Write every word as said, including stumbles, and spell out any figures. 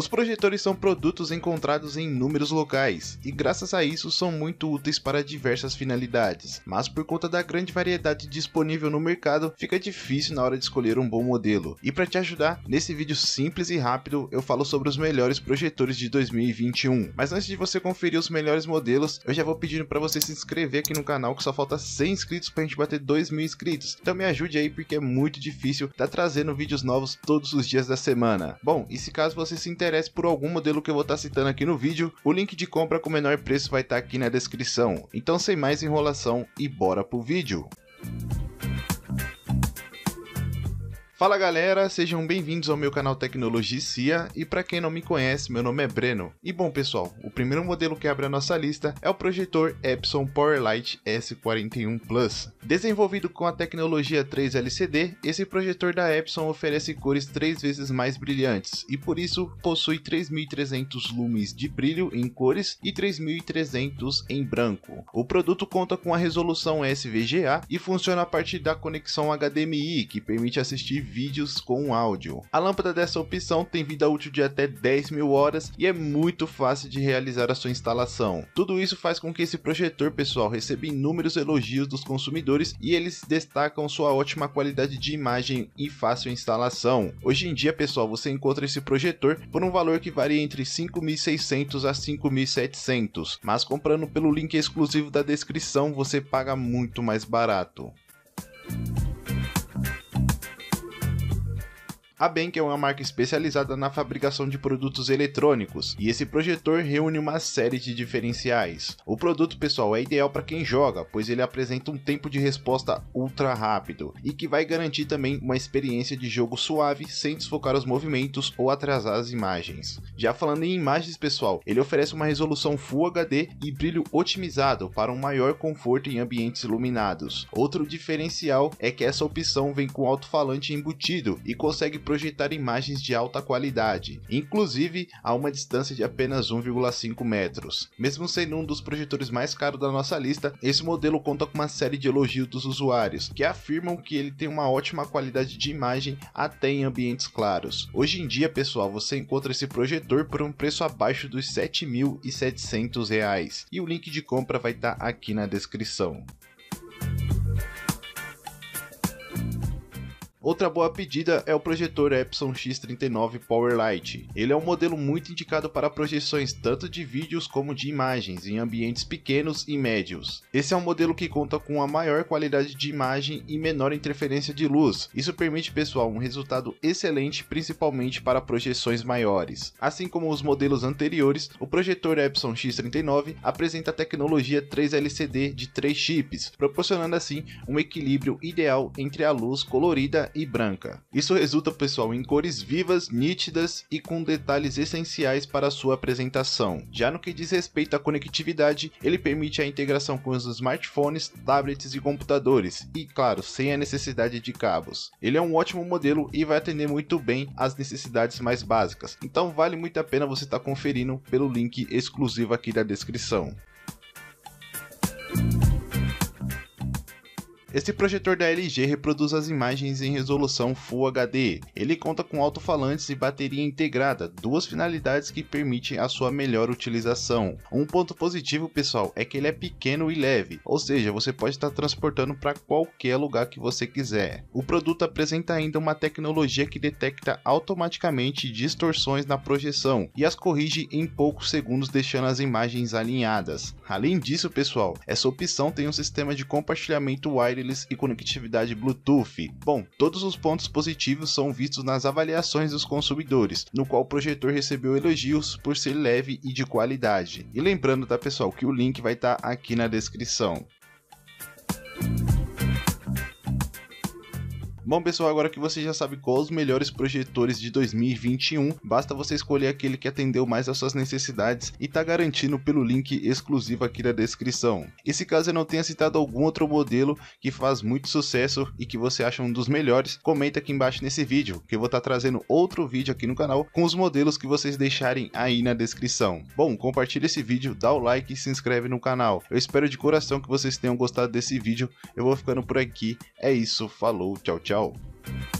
projetores são produtos encontrados em inúmeros locais, e graças a isso são muito úteis para diversas finalidades, mas por conta da grande variedade disponível no mercado, fica difícil na hora de escolher um bom modelo. E para te ajudar, nesse vídeo simples e rápido, eu falo sobre os melhores projetores de dois mil e vinte e um. Mas antes de você conferir os melhores modelos, eu já vou pedindo para você se inscrever aqui no canal, que só falta cem inscritos para a gente bater dois mil inscritos. Então me ajude aí, porque é muito difícil estar tá trazendo vídeos novos todos os dias da semana. Bom, e se caso você se interesse por algum modelo que eu vou estar tá citando aqui no vídeo, o link de compra com o menor preço vai estar tá aqui na descrição. Então sem mais enrolação e bora pro vídeo. Fala galera, sejam bem-vindos ao meu canal Tecnologia, e para quem não me conhece, meu nome é Breno. E bom pessoal, o primeiro modelo que abre a nossa lista é o projetor Epson PowerLight S quarenta e um Plus. Desenvolvido com a tecnologia três L C D, esse projetor da Epson oferece cores três vezes mais brilhantes, e por isso possui três mil e trezentos lumens de brilho em cores e três mil e trezentos em branco. O produto conta com a resolução S V G A e funciona a partir da conexão H D M I, que permite assistir vídeos com áudio. A lâmpada dessa opção tem vida útil de até dez mil horas e é muito fácil de realizar a sua instalação. Tudo isso faz com que esse projetor, pessoal, receba inúmeros elogios dos consumidores, e eles destacam sua ótima qualidade de imagem e fácil instalação. Hoje em dia, pessoal, você encontra esse projetor por um valor que varia entre cinco mil e seiscentos a cinco mil e setecentos, mas comprando pelo link exclusivo da descrição você paga muito mais barato. A Benq é uma marca especializada na fabricação de produtos eletrônicos, e esse projetor reúne uma série de diferenciais. O produto, pessoal, é ideal para quem joga, pois ele apresenta um tempo de resposta ultra rápido, e que vai garantir também uma experiência de jogo suave, sem desfocar os movimentos ou atrasar as imagens. Já falando em imagens, pessoal, ele oferece uma resolução Full H D e brilho otimizado para um maior conforto em ambientes iluminados. Outro diferencial é que essa opção vem com alto-falante embutido e consegue projetar imagens de alta qualidade, inclusive a uma distância de apenas um vírgula cinco metros. Mesmo sendo um dos projetores mais caros da nossa lista, esse modelo conta com uma série de elogios dos usuários, que afirmam que ele tem uma ótima qualidade de imagem até em ambientes claros. Hoje em dia, pessoal, você encontra esse projetor por um preço abaixo dos sete mil e setecentos reais, e o link de compra vai estar aqui na descrição. Outra boa pedida é o projetor Epson X trinta e nove PowerLight. Ele é um modelo muito indicado para projeções tanto de vídeos como de imagens em ambientes pequenos e médios. Esse é um modelo que conta com a maior qualidade de imagem e menor interferência de luz. Isso permite, pessoal, um resultado excelente, principalmente para projeções maiores. Assim como os modelos anteriores, o projetor Epson X trinta e nove apresenta a tecnologia três L C D de três chips, proporcionando assim um equilíbrio ideal entre a luz colorida e branca. Isso resulta, pessoal, em cores vivas, nítidas e com detalhes essenciais para a sua apresentação. Já no que diz respeito à conectividade, ele permite a integração com os smartphones, tablets e computadores, e claro, sem a necessidade de cabos. Ele é um ótimo modelo e vai atender muito bem às necessidades mais básicas, então vale muito a pena você estar conferindo pelo link exclusivo aqui da descrição. Esse projetor da L G reproduz as imagens em resolução Full H D. Ele conta com alto-falantes e bateria integrada, duas finalidades que permitem a sua melhor utilização. Um ponto positivo, pessoal, é que ele é pequeno e leve, ou seja, você pode estar transportando para qualquer lugar que você quiser. O produto apresenta ainda uma tecnologia que detecta automaticamente distorções na projeção e as corrige em poucos segundos, deixando as imagens alinhadas. Além disso, pessoal, essa opção tem um sistema de compartilhamento wireless e conectividade Bluetooth. Bom, todos os pontos positivos são vistos nas avaliações dos consumidores, no qual o projetor recebeu elogios por ser leve e de qualidade. E lembrando, tá, pessoal, que o link vai estar aqui na descrição. Bom pessoal, agora que você já sabe quais os melhores projetores de dois mil e vinte e um, basta você escolher aquele que atendeu mais às suas necessidades e tá garantindo pelo link exclusivo aqui na descrição. E se caso eu não tenha citado algum outro modelo que faz muito sucesso e que você acha um dos melhores, comenta aqui embaixo nesse vídeo, que eu vou estar trazendo outro vídeo aqui no canal com os modelos que vocês deixarem aí na descrição. Bom, compartilha esse vídeo, dá o like e se inscreve no canal. Eu espero de coração que vocês tenham gostado desse vídeo. Eu vou ficando por aqui. É isso, falou, tchau, tchau.